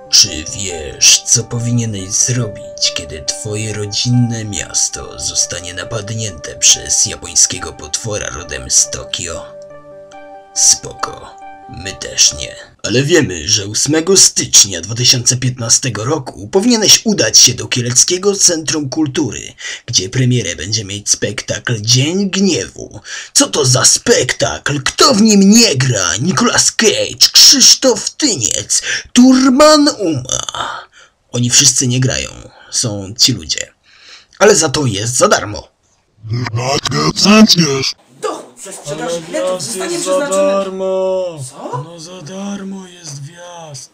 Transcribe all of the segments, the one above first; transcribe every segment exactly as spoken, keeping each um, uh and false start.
Czy wiesz, co powinieneś zrobić, kiedy twoje rodzinne miasto zostanie napadnięte przez japońskiego potwora rodem z Tokio? Spoko, my też nie. Ale wiemy, że ósmego stycznia dwa tysiące piętnastego roku powinieneś udać się do Kieleckiego Centrum Kultury, gdzie premierę będzie mieć spektakl Dzień Gniewu. Co to za spektakl? Kto w nim nie gra? Nicolas Cage, Krzysztof Tyniec, Turman Uma. Oni wszyscy nie grają, są ci ludzie. Ale za to jest za darmo. Dochód ze sprzedaży Ale biletów wjazd zostanie jest za przeznaczony... darmo! Co? No za darmo jest wjazd.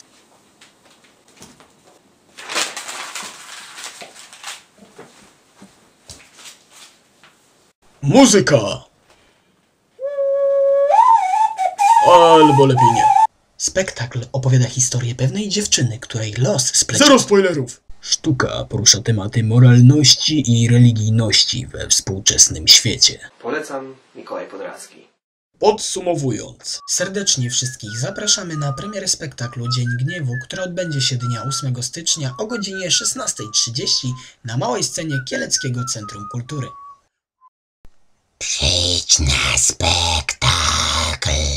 Muzyka! Albo lepiej nie. Spektakl opowiada historię pewnej dziewczyny, której los spleciony... Zero spoilerów! Sztuka porusza tematy moralności i religijności we współczesnym świecie. Polecam Mikołaj Podrawski. Podsumowując, serdecznie wszystkich zapraszamy na premierę spektaklu Dzień Gniewu, która odbędzie się dnia ósmego stycznia o godzinie szesnastej trzydzieści na małej scenie Kieleckiego Centrum Kultury. Przyjdź na spektakl.